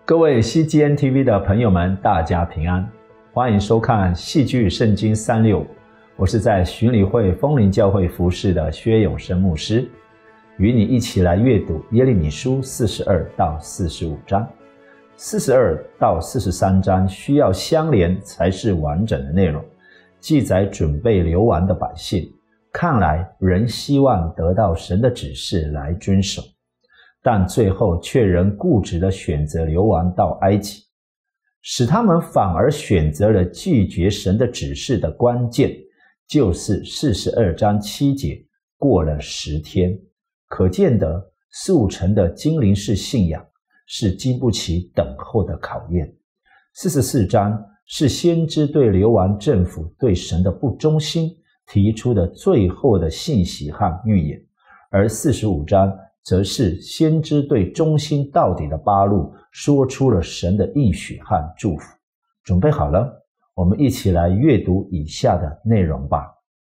各位 CGN-TV 的朋友们，大家平安，欢迎收看戏剧圣经36，我是在巡礼会枫林教会服侍的薛永生牧师，与你一起来阅读耶利米书42到45章。42到43章需要相连才是完整的内容，记载准备流亡的百姓，看来仍希望得到神的指示来遵守，但最后却仍固执地选择流亡到埃及，使他们反而选择了拒绝神的指示的关键，就是42章7节，过了10天，可见得速成的精灵式信仰是经不起等候的考验。44章是先知对流亡政府对神的不忠心提出的最后的信息和预言，而45章则是先知对忠心到底的巴路说出了神的应许和祝福。准备好了，我们一起来阅读以下的内容吧。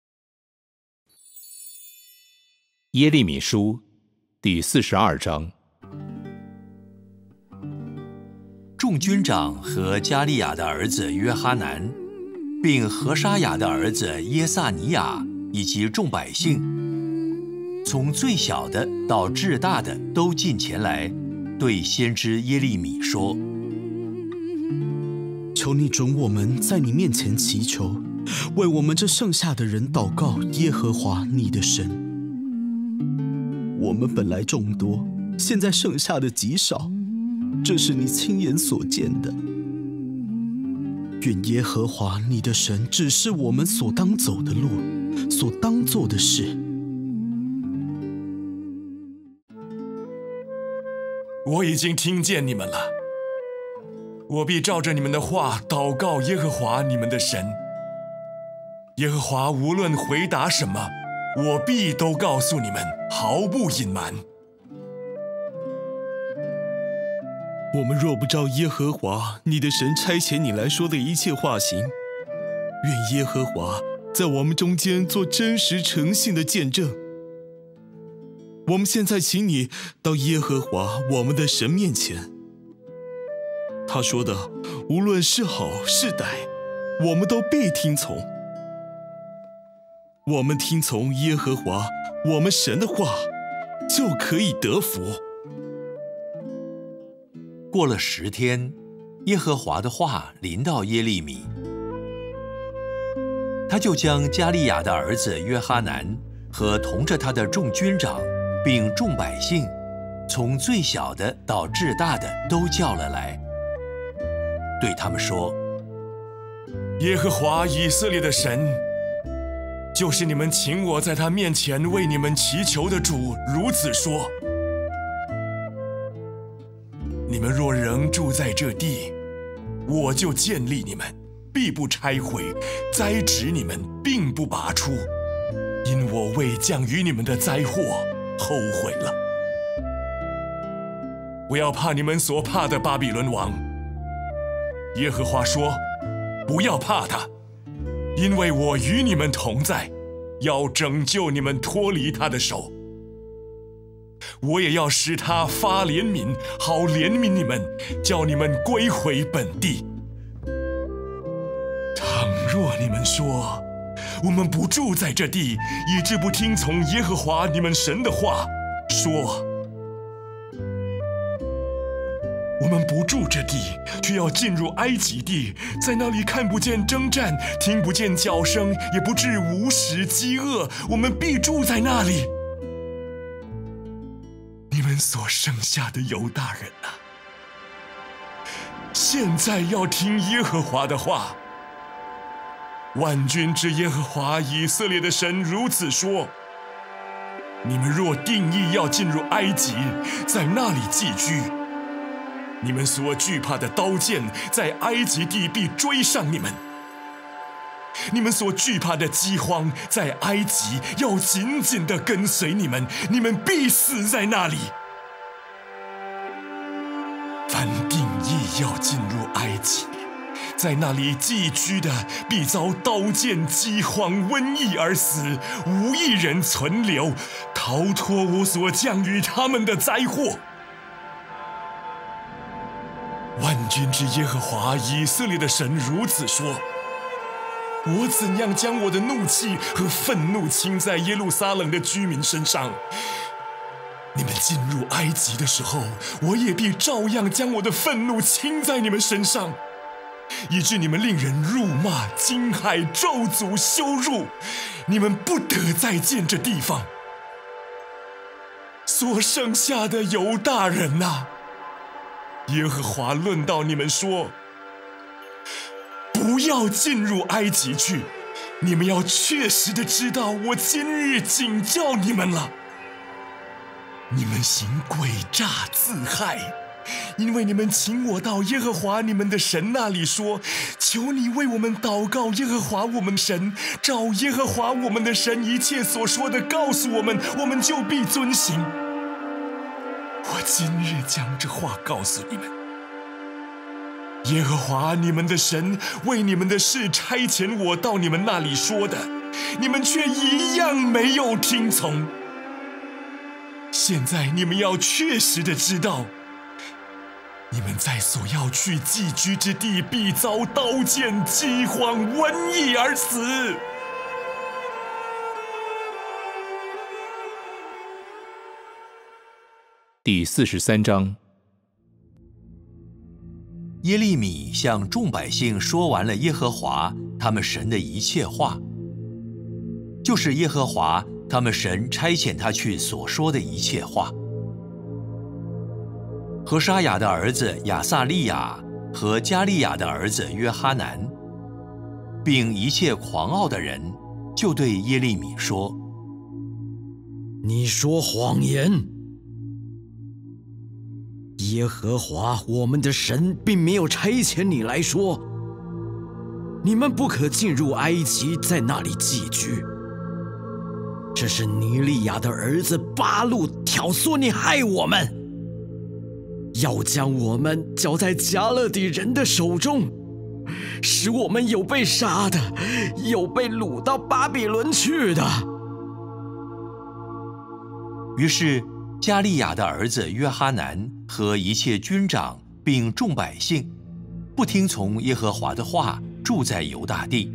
耶利米书第42章。众军长和加利亚的儿子约哈南，并何沙雅的儿子耶撒尼亚，以及众百姓，从最小的到至大的都进前来，对先知耶利米说： 求你准我们在你面前祈求，为我们这剩下的人祷告耶和华你的神。我们本来众多，现在剩下的极少，这是你亲眼所见的。愿耶和华你的神指示我们所当走的路，所当做的事。 我已经听见你们了，我必照着你们的话祷告耶和华你们的神。耶和华无论回答什么，我必都告诉你们，毫不隐瞒。 我们若不照耶和华你的神差遣你来说的一切话行，愿耶和华在我们中间做真实诚信的见证。我们现在请你到耶和华我们的神面前，他说的无论是好是歹，我们都必听从。我们听从耶和华我们神的话，就可以得福。 过了10天，耶和华的话临到耶利米，他就将加利亚的儿子约哈南和同着他的众军长并众百姓，从最小的到至大的都叫了来，对他们说： 耶和华以色列的神，就是你们请我在他面前为你们祈求的主，如此说：你们若仍住在这地，我就建立你们，必不拆毁；栽植你们，并不拔出，因我为降于你们的灾祸后悔了。不要怕你们所怕的巴比伦王。耶和华说：不要怕他，因为我与你们同在，要拯救你们脱离他的手。我也要使他发怜悯，好怜悯你们，叫你们归回本地。倘若你们说，我们不住在这地，以致不听从耶和华你们神的话，说我们不住这地，却要进入埃及地，在那里看不见征战，听不见角声，也不致无食饥饿，我们必住在那里。你们所剩下的犹大人啊，现在要听耶和华的话。万军之耶和华以色列的神如此说：你们若定义要进入埃及，在那里寄居，你们所惧怕的刀剑在埃及地必追上你们，你们所惧怕的饥荒在埃及要紧紧地跟随你们，你们必死在那里。凡定义要进入埃及，在那里寄居的必遭刀剑、饥荒、瘟疫而死，无一人存留，逃脱我所降于他们的灾祸。 万军之耶和华以色列的神如此说：我怎样将我的怒气和愤怒倾在耶路撒冷的居民身上，你们进入埃及的时候，我也必照样将我的愤怒倾在你们身上，以致你们令人辱骂、惊骇、咒诅、羞辱，你们不得再见这地方。所剩下的犹大人啊，耶和华论到你们说：不要进入埃及去，你们要确实的知道，我今日警教你们了。你们行诡诈自害，因为你们请我到耶和华你们的神那里说：求你为我们祷告耶和华我们神，照耶和华我们的神一切所说的告诉我们，我们就必遵行。我今日将这话告诉你们。耶和华你们的神为你们的事差遣我到你们那里说的，你们却一样没有听从。现在你们要确实的知道，你们在所要去寄居之地必遭刀剑、饥荒、瘟疫而死。 第43章，耶利米向众百姓说完了耶和华他们神的一切话，就是耶和华他们神差遣他去所说的一切话。何沙雅的儿子亚撒利雅和加利亚的儿子约哈南，并一切狂傲的人，就对耶利米说： 你说谎言！耶和华我们的神并没有差遣你来说，你们不可进入埃及，在那里寄居。这是尼利亚的儿子巴路挑唆你害我们，要将我们交在迦勒底人的手中，使我们有被杀的，有被掳到巴比伦去的。 于是加利亚的儿子约哈南和一切军长并众百姓，不听从耶和华的话，住在犹大地。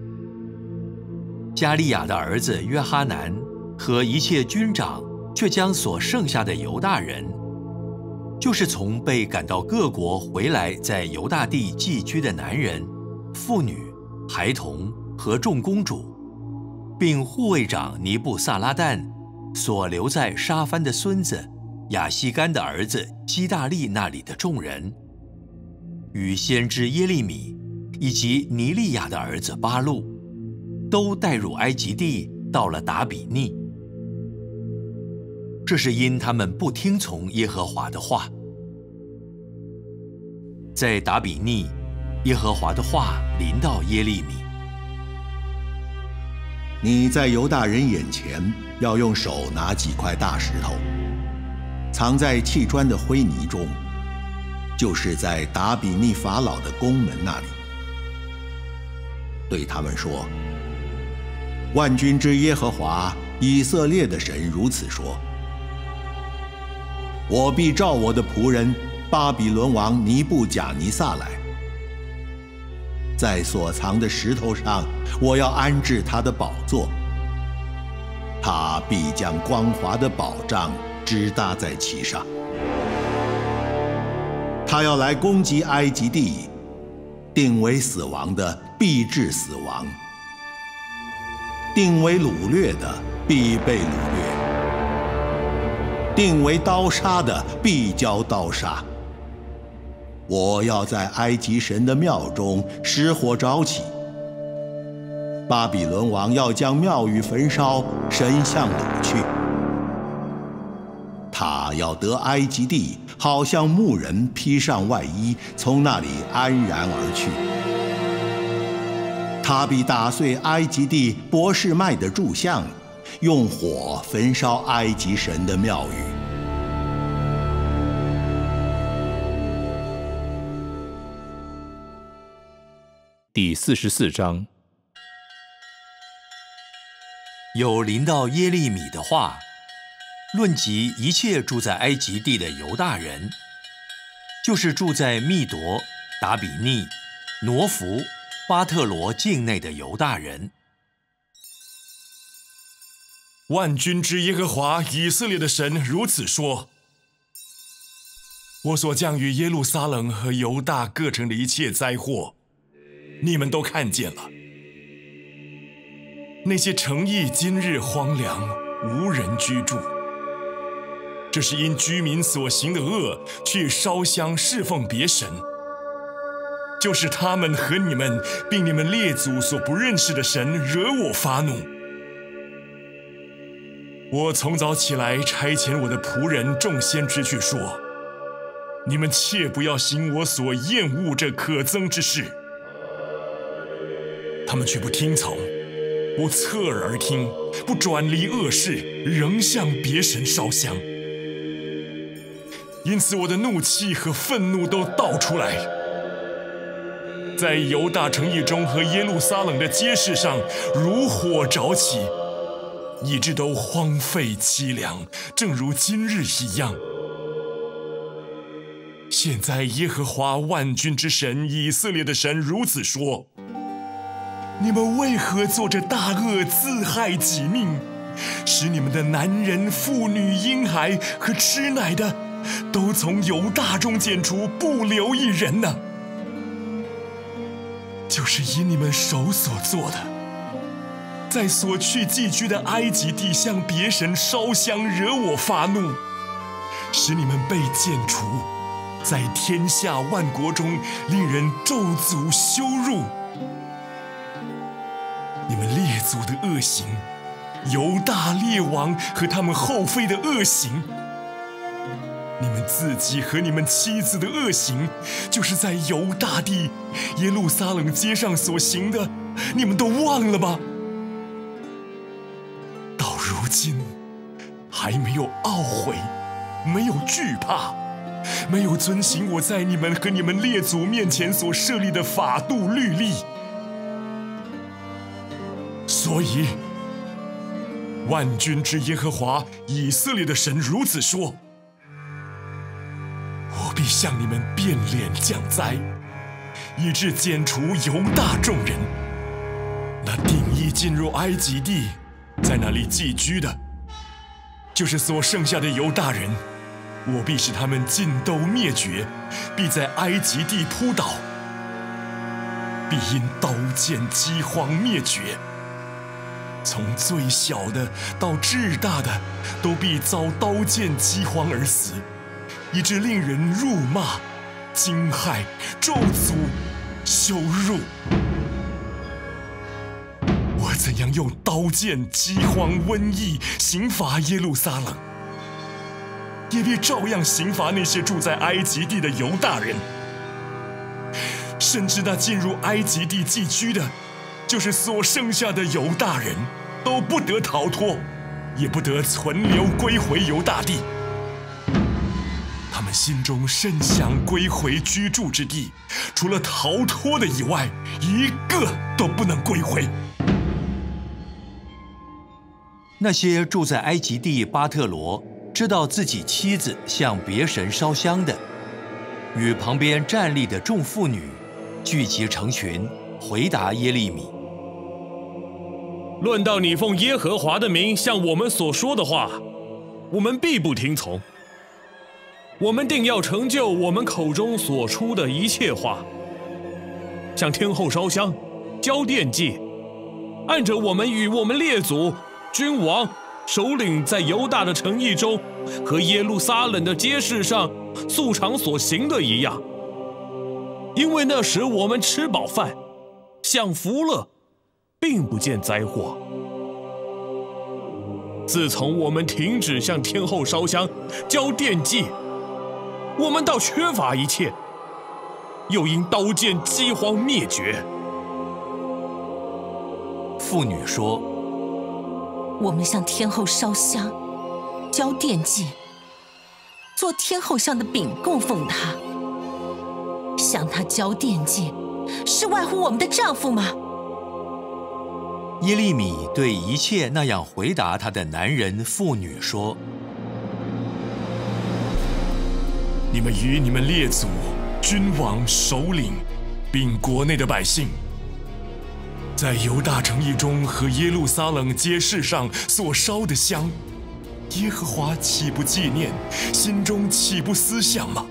加利亚的儿子约哈南和一切军长却将所剩下的犹大人，就是从被赶到各国回来在犹大地寄居的男人、妇女、孩童和众公主，并护卫长尼布撒拉旦所留在沙番的孙子亚西干的儿子基大利那里的众人，与先知耶利米以及尼利亚的儿子巴路，都带入埃及地，到了达比尼。这是因他们不听从耶和华的话。在达比尼，耶和华的话临到耶利米： 你在犹大人眼前要用手拿几块大石头，藏在砌砖的灰泥中，就是在达比尼法老的宫门那里。对他们说：万军之耶和华以色列的神如此说：我必召我的仆人巴比伦王尼布甲尼撒来，在所藏的石头上，我要安置他的宝座。他必将光华的宝杖支搭在其上。他要来攻击埃及地，定为死亡的必致死亡，定为掳掠的必被掳掠，定为刀杀的必交刀杀。我要在埃及神的庙中使火着起，巴比伦王要将庙宇焚烧，神像掳去。他要得埃及地，好像牧人披上外衣，从那里安然而去。他必打碎埃及地伯示麦的柱像，用火焚烧埃及神的庙宇。 第44章，有临到耶利米的话，论及一切住在埃及地的犹大人， 就是住在密夺、达比尼、挪弗、巴特罗境内的犹大人。 万军之耶和华以色列的神如此说：我所降于耶路撒冷和犹大各城的一切灾祸，你们都看见了。那些城邑今日荒凉，无人居住，这是因居民所行的恶，去烧香侍奉别神，就是他们和你们并你们列祖所不认识的神惹我发怒。我从早起来差遣我的仆人众先知去说：你们切不要行我所厌恶这可憎之事。他们却不听从，不侧耳而听，不转离恶事，仍向别神烧香。因此我的怒气和愤怒都倒出来，在犹大城邑中和耶路撒冷的街市上如火着起，以致都荒废凄凉，正如今日一样。现在耶和华万军之神以色列的神如此说：你们为何做这大恶，自害己命，使你们的男人、妇女、婴孩和吃奶的都从犹大中剪除，不留一人呢？就是以你们手所做的，在所去寄居的埃及地向别神烧香，惹我发怒，使你们被剪除，在天下万国中令人咒诅羞辱。你们列祖的恶行，犹大列王和他们后妃的恶行，你们自己和你们妻子的恶行，就是在犹大地耶路撒冷街上所行的，你们都忘了吗？到如今还没有懊悔，没有惧怕，没有遵行我在你们和你们列祖面前所设立的法度律例。所以万军之耶和华以色列的神如此说：我必向你们变脸降灾，以致剪除犹大众人。那定义进入埃及地，在那里寄居的，就是所剩下的犹大人，我必使他们尽都灭绝，必在埃及地扑倒，必因刀剑饥荒灭绝。从最小的到至大的，都必遭刀剑饥荒而死，以致令人辱骂、惊骇、咒诅、羞辱。我怎样用刀剑、饥荒、瘟疫刑罚耶路撒冷，也必照样刑罚那些住在埃及地的犹大人，甚至那进入埃及地寄居的，就是所剩下的犹大人，都不得逃脱，也不得存留归回犹大地。他们心中甚想归回居住之地，除了逃脱的以外，一个都不能归回。 那些住在埃及地巴特罗，知道自己妻子向别神烧香的，与旁边站立的众妇女聚集成群，回答耶利米： 论到你奉耶和华的名向我们所说的话，我们必不听从。我们定要成就我们口中所出的一切话，向天后烧香，交奠祭，按着我们与我们列祖、君王、首领在犹大的城邑中和耶路撒冷的街市上素常所行的一样。因为那时我们吃饱饭，享福乐，并不见灾祸。自从我们停止向天后烧香、交奠祭，我们倒缺乏一切，又因刀剑饥荒灭绝。 妇女说： 我们向天后烧香，交奠祭，做天后像的饼供奉她。向她交奠祭，是外乎我们的丈夫吗？ 耶利米对一切那样回答他的男人、妇女说： 你们与你们列祖、君王、首领，并国内的百姓，在犹大城邑中和耶路撒冷街市上所烧的香，耶和华岂不纪念，心中岂不思想吗？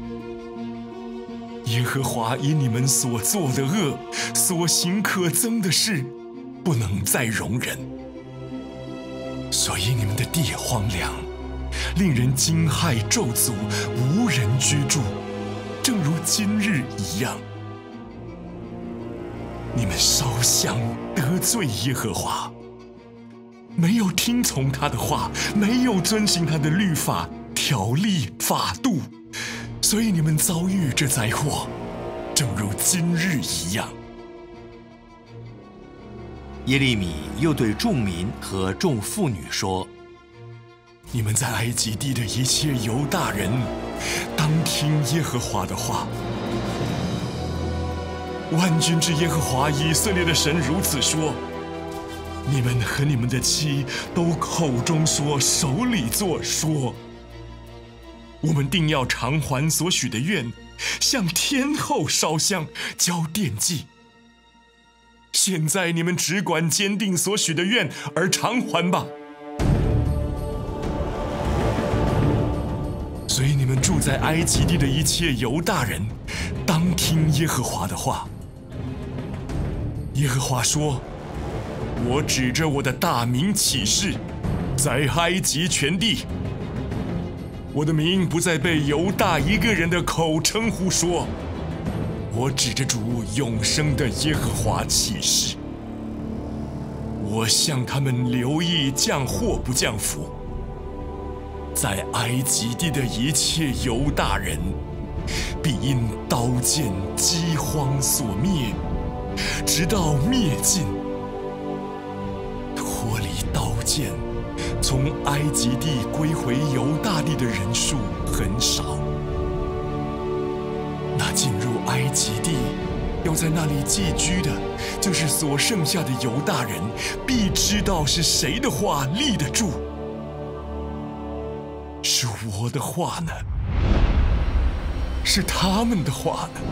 耶和华以你们所做的恶，所行可憎的事，不能再容忍，所以你们的地荒凉，令人惊骇咒诅，无人居住，正如今日一样。你们烧香得罪耶和华，没有听从他的话，没有遵行他的律法、条例、法度，所以你们遭遇这灾祸，正如今日一样。 耶利米又对众民和众妇女说： 你们在埃及地的一切犹大人，当听耶和华的话。万军之耶和华以色列的神如此说：你们和你们的妻都口中说，手里做，说：我们定要偿还所许的愿，向天后烧香，交奠祭。现在你们只管坚定所许的愿而偿还吧。所以你们住在埃及地的一切犹大人，当听耶和华的话。耶和华说：我指着我的大名起誓，在埃及全地，我的名不再被犹大一个人的口称呼说。我指着主永生的耶和华起誓，我向他们留意降祸不降福。在埃及地的一切犹大人，必因刀剑、饥荒所灭，直到灭尽。脱离刀剑，从埃及地归回犹大地的人数很少。那进入埃及地，要在那里寄居的，就是所剩下的犹大人，必知道是谁的话立得住。是我的话呢？是他们的话呢？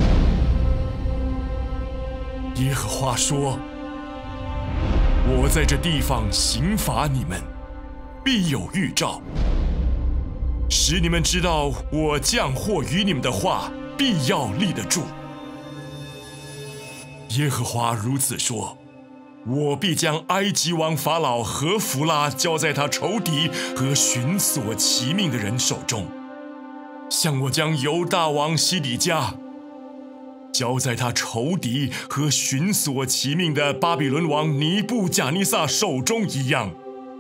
耶和华说：我在这地方刑罚你们，必有预兆，使你们知道我降祸于你们的话必要立得住。耶和华如此说：我必将埃及王法老和弗拉交在他仇敌和寻索其命的人手中，像我将犹大王西底家交在他仇敌和寻索其命的巴比伦王尼布甲尼撒手中一样。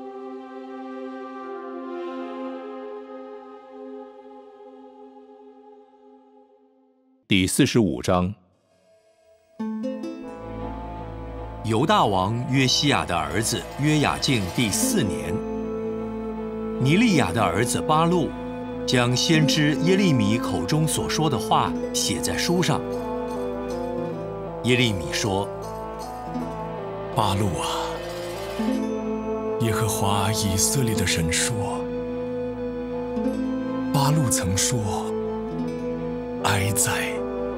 第45章。 犹大王约西亚的儿子约雅敬第4年，尼利亚的儿子巴录将先知耶利米口中所说的话写在书上。耶利米说： 巴录啊，耶和华以色列的神说，巴录曾说：哀哉！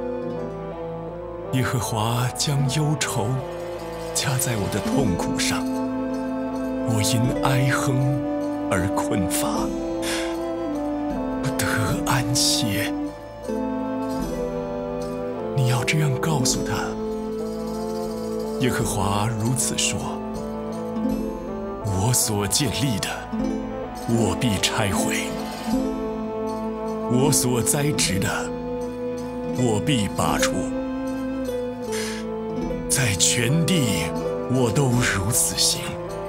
耶和华将忧愁加在我的痛苦上，我因哀哼而困乏，不得安歇。你要这样告诉他：耶和华如此说，我所建立的，我必拆毁；我所栽植的，我必拔除。在全地，我都如此行。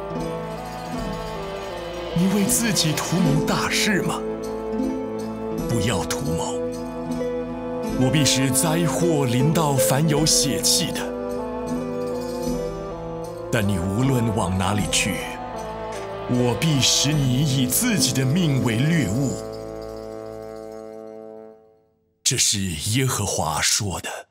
你为自己图谋大事吗？不要图谋。我必使灾祸临到凡有血气的。但你无论往哪里去，我必使你以自己的命为掠物。这是耶和华说的。